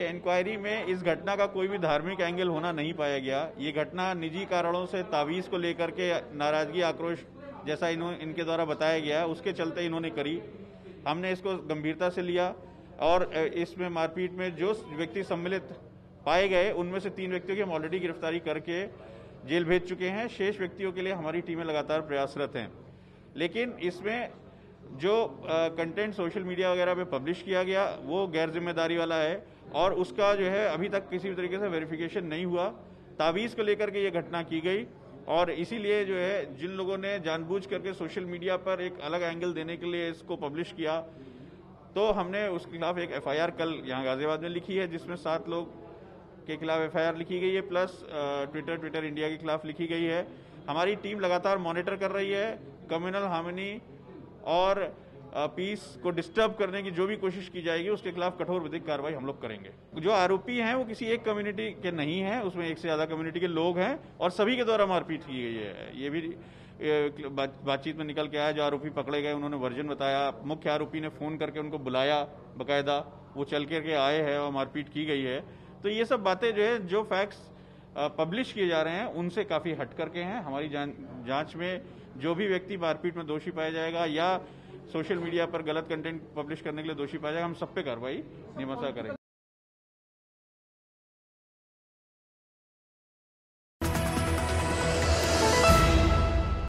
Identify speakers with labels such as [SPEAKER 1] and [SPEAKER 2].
[SPEAKER 1] Inquiry में इस घटना का कोई भी धार्मिक एंगल होना नहीं पाया गया। ये घटना निजी कारणों से तावीज को लेकर के नाराजगी आक्रोश जैसा इनके द्वारा बताया गया, उसके चलते इन्होंने करी। हमने इसको गंभीरता से लिया और इसमें मारपीट में जो व्यक्ति सम्मिलित पाए गए उनमें से 3 व्यक्तियों की हम ऑलरेडी गिरफ्तारी करके जेल भेज चुके हैं। शेष व्यक्तियों के लिए हमारी टीमें लगातार प्रयासरत हैं। लेकिन इसमें जो कंटेंट सोशल मीडिया वगैरह पे पब्लिश किया गया वो गैर जिम्मेदारी वाला है और उसका जो है अभी तक किसी भी तरीके से वेरिफिकेशन नहीं हुआ। तावीज़ को लेकर के ये घटना की गई और इसीलिए जो है जिन लोगों ने जानबूझ करके सोशल मीडिया पर एक अलग एंगल देने के लिए इसको पब्लिश किया, तो हमने उसके खिलाफ एक एफआईआर कल यहाँ गाजियाबाद में लिखी है, जिसमें 7 लोग के खिलाफ एफआईआर लिखी गई है, प्लस ट्विटर इंडिया के खिलाफ लिखी गई है। हमारी टीम लगातार मॉनिटर कर रही है। कम्युनल हार्मनी और पीस को डिस्टर्ब करने की जो भी कोशिश की जाएगी उसके खिलाफ कठोर विधिक कार्रवाई हम लोग करेंगे। जो आरोपी हैं वो किसी एक कम्युनिटी के नहीं हैं, उसमें एक से ज्यादा कम्युनिटी के लोग हैं और सभी के द्वारा मारपीट की गई है। ये भी बातचीत में निकल के आया। जो आरोपी पकड़े गए उन्होंने वर्जन बताया। मुख्य आरोपी ने फोन करके उनको बुलाया, बकायदा वो चल करके आए हैं और मारपीट की गई है। तो ये सब बातें जो है, जो फैक्ट्स पब्लिश किए जा रहे हैं उनसे काफी हट करके हैं। हमारी जांच में जो भी व्यक्ति मारपीट में दोषी पाया जाएगा या सोशल मीडिया पर गलत कंटेंट पब्लिश करने के लिए दोषी पाया जाएगा, हम सब पे कार्रवाई नियमानुसार करेंगे।